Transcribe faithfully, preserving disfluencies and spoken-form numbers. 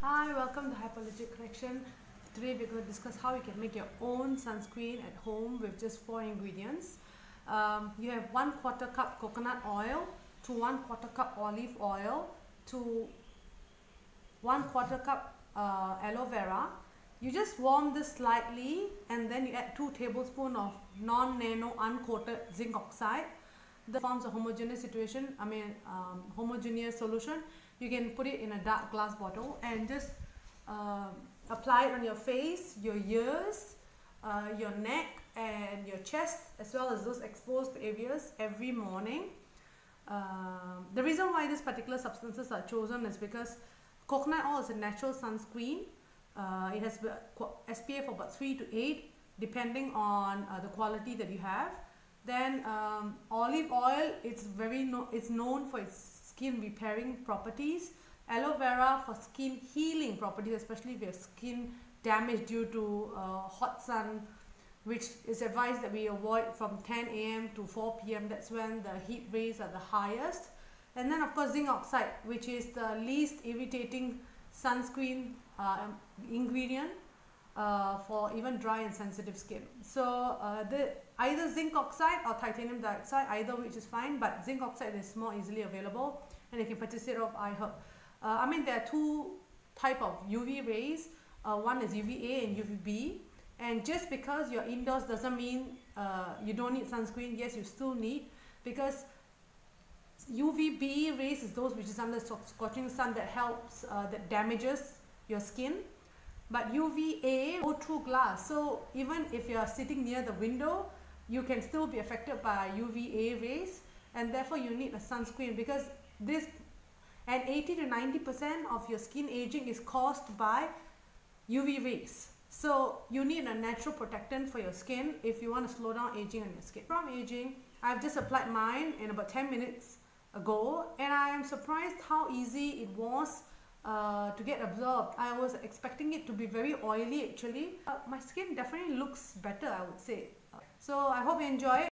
Hi, welcome to Hyperlogic Collection. Today we're going to discuss how you can make your own sunscreen at home with just four ingredients. Um, you have one quarter cup coconut oil to one quarter cup olive oil to one quarter cup uh, aloe vera. You just warm this slightly and then you add two tablespoons of non-nano uncoated zinc oxide. That forms a homogeneous situation, I mean um, homogeneous solution. You can put it in a dark glass bottle and just uh, apply it on your face, your ears, uh, your neck and your chest, as well as those exposed areas every morning. Uh, the reason why these particular substances are chosen is because coconut oil is a natural sunscreen. Uh, it has S P F of about three to eight depending on uh, the quality that you have. Then um, olive oil, it's very no, it's known for its skin repairing properties. Aloe vera for skin healing properties, especially if you have skin damage due to uh, hot sun, which is advised that we avoid from ten A M to four P M That's when the heat rays are the highest. And then of course zinc oxide, which is the least irritating sunscreen uh, ingredient uh, for even dry and sensitive skin. So uh, the either zinc oxide or titanium dioxide, either which is fine, but zinc oxide is more easily available and you can purchase it off iHerb. Uh, I mean, there are two type of U V rays. Uh, one is U V A and U V B, and just because you're indoors doesn't mean uh, you don't need sunscreen. Yes, you still need, because U V B rays is those which is under scorching sun that helps, uh, that damages your skin. But U V A go through glass, so even if you are sitting near the window, you can still be affected by U V A rays, and therefore you need a sunscreen, because this and eighty to ninety percent of your skin aging is caused by U V rays. So you need a natural protectant for your skin if you want to slow down aging on your skin. From aging, I've just applied mine in about ten minutes ago, and I am surprised how easy it was uh, to get absorbed. I was expecting it to be very oily actually. Uh, my skin definitely looks better, I would say. So I hope you enjoy it.